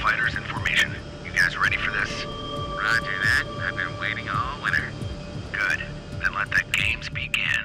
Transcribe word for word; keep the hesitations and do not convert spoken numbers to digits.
fighters in formation. You guys ready for this? Roger that. I've been waiting all winter. Good. Then let the games begin.